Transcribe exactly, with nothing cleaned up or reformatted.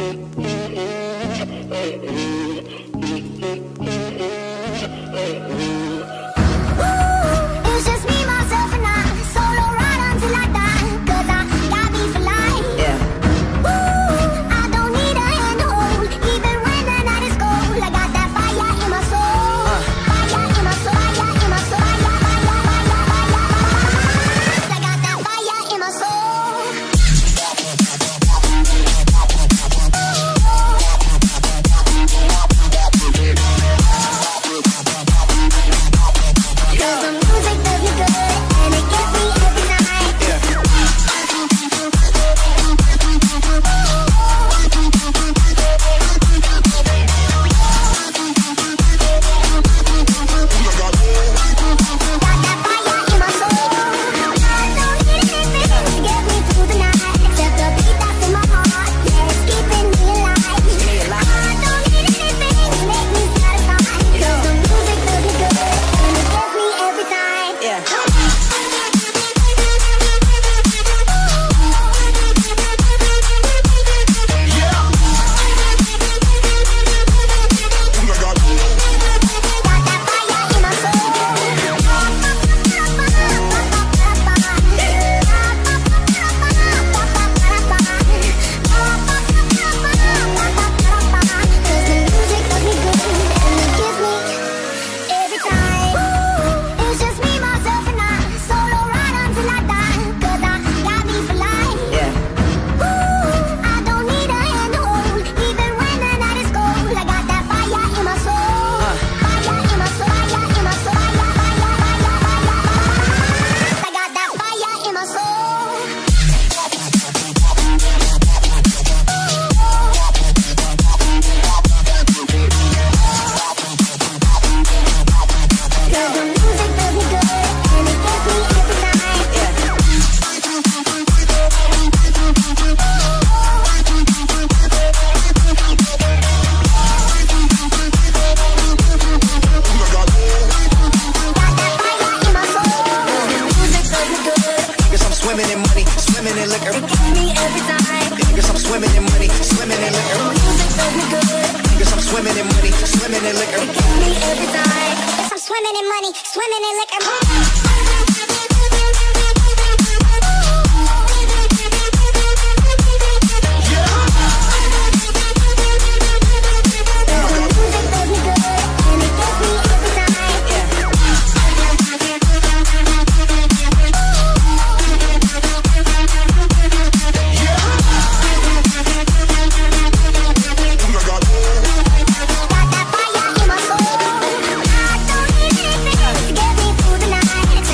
It's just me, myself, and I. Solo ride until I die. 'Cause I got me for life. Yeah. Ooh, I don't need a hand to hold. Even when the night is cold, I got that fire in my soul. Uh. Fire in my soul. Fire in my soul. Fire, fire, fire, fire. I got that fire in my soul. Cause the music does me good and it gets me every night. Got that fire in my soul. I don't need anything to get me through the night except the beat that's in my heart. Yeah, it's keeping me alive. I don't need anything to make me satisfied. 'Cause the music does me good and it gets me every time. Yeah. Got that fire in my soul. Cause the music does me good and it gives me every time. It's just me, myself, and I. Solo ride until I die. 'Cause I got me for life. Yeah. Ooh, I don't need a hand to hold. Even when the night is cold, I got that fire in my soul. Fire in my soul. Fire in my soul. Fire, fire, fire, fire. I got that fire in my soul. Cause the music does me good and it gets me every time. Got that fire in my soul. The music does me good. Guess I'm swimming in money, swimming in liquor. It gets me every time. Guess I'm swimming in money, swimming in liquor. The music does me good. Guess I'm swimming in money, swimming in liquor. It gets me every time. Guess I'm swimming in money, swimming in liquor. Got that fire in my soul. I don't need anything to get me through the night.